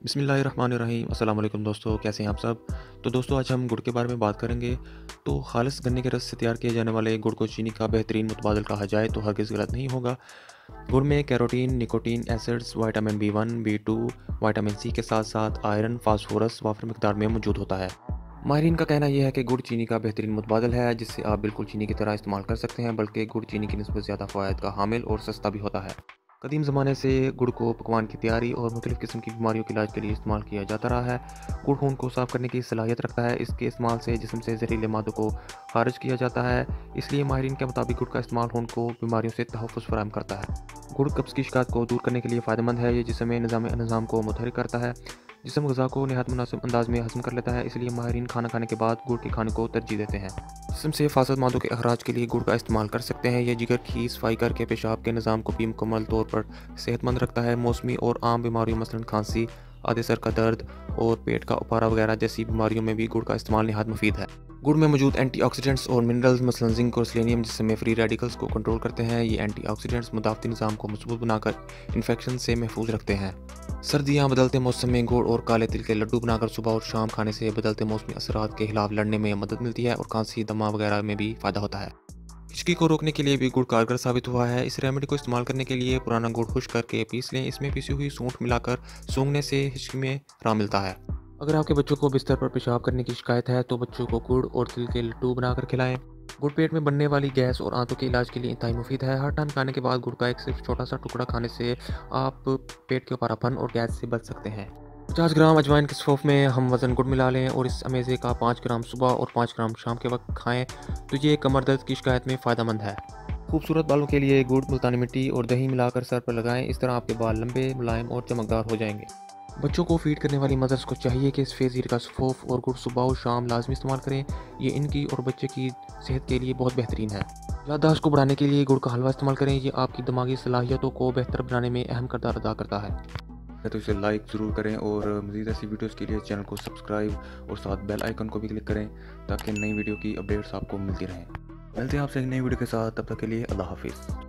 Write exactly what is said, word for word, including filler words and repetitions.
बिस्मिल्लाहिर्रहमानिर्रहीम अस्सलाम वालेकुम दोस्तों, कैसे हैं आप सब। तो दोस्तों आज हम गुड़ के बारे में बात करेंगे। तो खालिस गन्ने के रस से तैयार किए जाने वाले गुड़ को चीनी का बेहतरीन मुतबादिल कहा जाए तो हरगिज़ गलत नहीं होगा। गुड़ में carotene, nicotine acids, vitamin B one, B two, vitamin C के साथ साथ आयरन, फास्फोरस वाफर मिकदार में मौजूद होता है। माहिरीन का कहना यह है कि गुड़ चीनी का बेहतरीन मुतबादिल है, जिससे आप बिल्कुल चीनी की तरह इस्तेमाल कर सकते हैं, बल्कि गुड़ चीनी की निस्बत ज़्यादा फ़वाइद का हामिल और सस्ता भी होता है। कदीम ज़माने से गुड़ को पकवान की तैयारी और मुख्तलिफ़ किस्म की बीमारियों के इलाज के लिए इस्तेमाल किया जाता रहा है। गुड़ खून को साफ़ करने की सलाहियत रखता है। इसके इस्तेमाल से जिस्म से जहरीले मादों को खारिज किया जाता है। इसलिए माहिरीन के मुताबिक गुड़ का इस्तेमाल खून को बीमारियों से तहफ़्फ़ुज़ फराहम करता है। गुड़ कब्ज़ की शिकायत को दूर करने के लिए फ़ायदेमंद है। ये जिस्म में निज़ाम निज़ाम को मुतहरिक करता है। जिस्म ग़िज़ा को नहायत मुनासिब अंदाज में हज़म कर लेता है। इसलिए माहिरीन खाना खाने के बाद गुड़ के खाने को तरजीह देते हैं। जिस्म से फासद मादों के अखराज के लिए गुड़ का इस्तेमाल कर सकते हैं। यह जिगर की सफाई करके पेशाब के निज़ाम को भी मुकम्मल तौर पर सेहतमंद रखता है। मौसमी और आम बीमारियों मसलन खांसी, आधे सर का दर्द और पेट का उपारा वगैरह जैसी बीमारियों में भी गुड़ का इस्तेमाल निहायत मुफीद है। गुड़ में मौजूद एंटीऑक्सीडेंट्स और मिनरल्स मसलन जिंक और सेलेनियम जिस्म में फ्री रेडिकल्स को कंट्रोल करते हैं। ये एंटीऑक्सीडेंट्स मुदाफ़ती निज़ाम को मजबूत बनाकर इन्फेक्शन से महफूज रखते हैं। सर्दियाँ बदलते मौसम में गुड़ और काले तिल के लड्डू बनाकर सुबह और शाम खाने से बदलते मौसमी असरात के खिलाफ लड़ने में मदद मिलती है और खांसी, दमा वगैरह में भी फ़ायदा होता है। हिचकी को रोकने के लिए भी गुड़ कारगर साबित हुआ है। इस रेमेडी को इस्तेमाल करने के लिए पुराना गुड़ खुश्क करके पीस लें। इसमें पिसी हुई सूंठ मिलाकर सूंघने से हिचकी में आराम मिलता है। अगर आपके बच्चों को बिस्तर पर पेशाब करने की शिकायत है तो बच्चों को गुड़ और तिल के लड्डू बनाकर खिलाएं। गुड़ पेट में बनने वाली गैस और आंतों के इलाज के लिए इंतहाई मुफीद है। हर टाइम खाने के बाद गुड़ का एक सिर्फ छोटा सा टुकड़ा खाने से आप पेट के उपारापन और गैस से बच सकते हैं। पचास ग्राम अजवाइन के सफ़ोफ में हम वज़न गुड़ मिला लें और इस अमेज़े का पाँच ग्राम सुबह और पाँच ग्राम शाम के वक्त खाएं तो ये कमर दर्द की शिकायत में फ़ायदेमंद है। खूबसूरत बालों के लिए गुड़, मुल्तानी मिट्टी और दही मिलाकर सर पर लगाएं। इस तरह आपके बाल लंबे, मुलायम और चमकदार हो जाएंगे। बच्चों को फीड करने वाली मदर्स को चाहिए कि इस फेज़ीर का सफ़ोफ और गुड़ सुबह और शाम लाजमी इस्तेमाल करें। ये इनकी और बच्चे की सेहत के लिए बहुत बेहतरीन है। याददाश्त को बढ़ाने के लिए गुड़ का हलवा इस्तेमाल करें। ये आपकी दिमागी सलाहियतों को बेहतर बनाने में अहम किरदार अदा करता है। तो इसे लाइक ज़रूर करें और मज़ीद ऐसी वीडियोज़ के लिए चैनल को सब्सक्राइब और साथ बेल आइकन को भी क्लिक करें ताकि नई वीडियो की अपडेट्स आपको मिलती रहें। मिलते हैं आपसे एक नई वीडियो के साथ, तब तक के लिए अल्लाह हाफिज़।